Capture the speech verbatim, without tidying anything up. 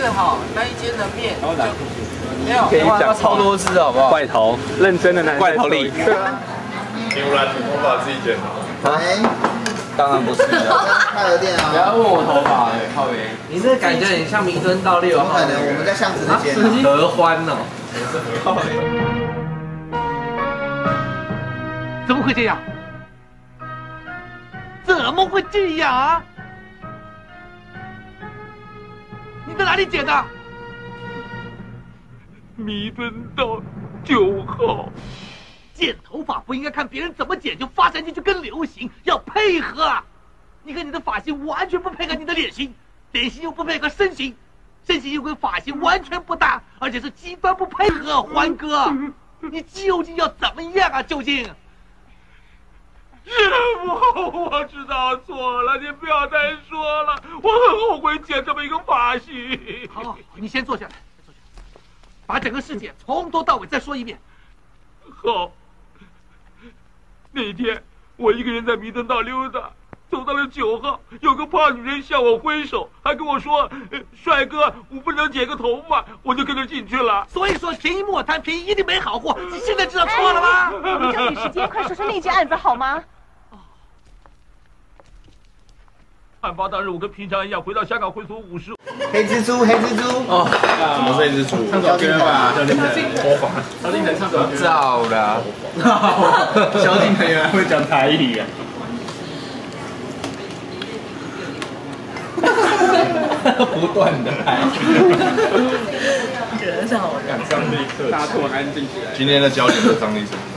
好那一间的面就没有， 可以讲超多只好不好？ 怪头，认真的男生。 怪头力。 对啊。 牛染头发自己剪的。 哎， 当然不是了。 太有店啊！ 不要问我头发了，靠边。你这感觉很像弥敦道六号。 怎么可能？我们在巷子那间。 合欢哦。 怎么会这样？怎么会这样啊？你在哪里剪的？弥敦道九号。剪头发不应该看别人怎么剪就发展进去跟流行，要配合。你看你的发型完全不配合你的脸型，脸型又不配合身形，身形又跟发型完全不搭，而且是极端不配合。欢哥，你究竟要怎么样啊？究竟？师傅，我知道错了，你不要再说了，我很后悔剪这么一个发型。好，好，你先坐下来，坐下来，把整个事件从头到尾再说一遍。好。那天我一个人在弥敦道溜达，走到了九号，有个胖女人向我挥手，还跟我说：“呃、帅哥，我不能剪个头发。”我就跟着进去了。所以说，便宜莫贪，便宜一定没好货。你现在知道错了吗？ 我们争取时间，快说说那件案子好吗？ 案发当日，我跟平常一样回到香港会所五十。 黑蜘蛛，黑蜘蛛。 哦，什么是黑蜘蛛？ 唱首歌吧，萧敬腾。模仿。萧敬腾唱首歌。 造了。 萧敬腾原来会讲台语啊。不断的拍。 惹恼人。 张立克。大家突然安静起来。 今天的焦点是张立生。